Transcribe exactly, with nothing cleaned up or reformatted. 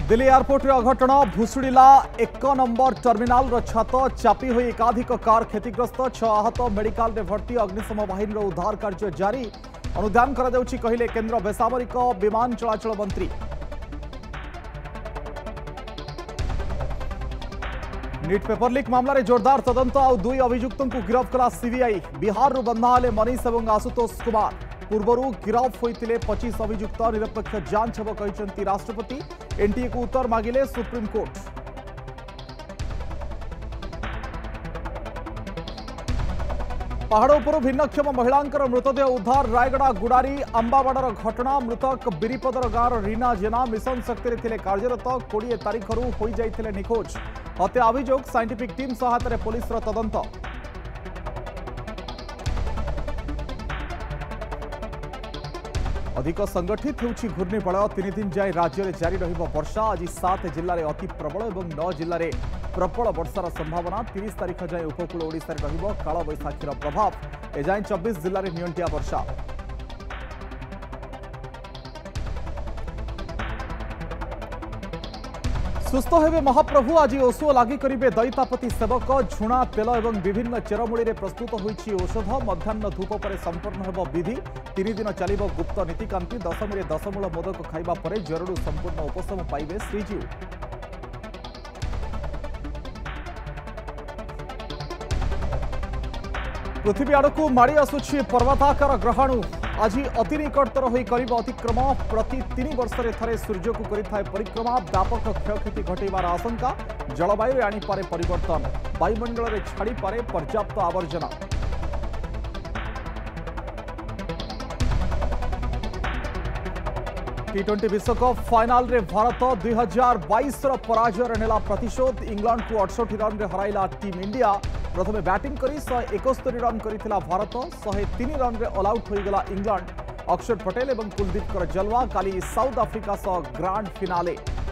Delhi airport रे अघटन भुशुड़िला एक number terminal रो छत चापी हुई एकाधिक कार क्षतिग्रस्त छह आहत मेडिकल रे भर्ती अग्निशम बाहिनी रो उद्धार कार्य जारी अनुधान करा जाउछि कहिले केंद्र बेसामरिक विमान चलाचल मंत्री। नीट पेपर लीक मामला रे जोरदार तदंत आउ दुई अभियुक्तों को गिरफ्त कला सीबीआई। बिहार रु बंधा हेले मनीष और आशुतोष कुमार। पूर्वर गिरफ होते पच्चीस अभियुक्त निरपेक्ष जांच हेब कहते राष्ट्रपति। एनटीए को उत्तर मागिले सुप्रीमकोर्ट। पहाड़ उपर भिन्नक्षम महिला मृतदेह उद्धार रायगड़ा गुड़ारी अंबाबाड़र घटना। मृतक बिरीपदर गाँव रीना जेना मिशन शक्ति थे कार्यरत कोड़े तारीख हो जाते निखोज। हत्या अभियोग साइंटिफिक टीम सहायता पुलिस तदंत। अधिक संगठित होउछि घूर्णिबलय। तीन दिन जाए राज्य में जारी रहिबो वर्षा। आज सात जिले में अति प्रबल और नौ जिले में प्रबल वर्षार संभावना। तीस तारीख जाए उपकूल ओडिशा रे रहिबो काल बैशाखीर प्रभाव। एजाए चौबीस जिले में नियंटिया वर्षा। सुस्थ हेबे महाप्रभु। आज ओषो लागि करिबे दैतापति सेवक। झुणा तेल और विभिन्न चेरमूली रे प्रस्तुत होइछि औषध। मध्याह्न धूप पर संपन्न हेब विधि। तीन दिन चलिबो गुप्त नीतिकांति। दशमी दशमूल मोदक खाइबा परे जरूर संपूर्ण उपशम पाइबे श्रीजीव। पृथ्वी आड़क माड़ी आसुछि पर्वताकार ग्रहाणु। आज अति निकटतर होई करिब अतिक्रम। प्रति तीन वर्ष थे सूर्य को करिथाय परिक्रमा। व्यापक क्षयक्षति घटेबार आशंका। जलवायु आनीपारे परिवर्तन। वायुमंडल में छाड़ी पारे पर्याप्त आवर्जना। टी ट्वेंटी विश्वकप फाइनाल रे भारत दुई हजार बैस पराजय नेला प्रतिशोध। इंग्लैंड को अड़सठ रन रे हराइला टीम इंडिया। प्रथमे बैटिंग करी शहे एकस्तरी रन करिथिला भारत। शहे तीन रन रे ऑल आउट होईगला इंग्लैंड। अक्षर पटेल और कुलदीप जलवा काली साउथ आफ्रिका सह ग्रांड फिनाले।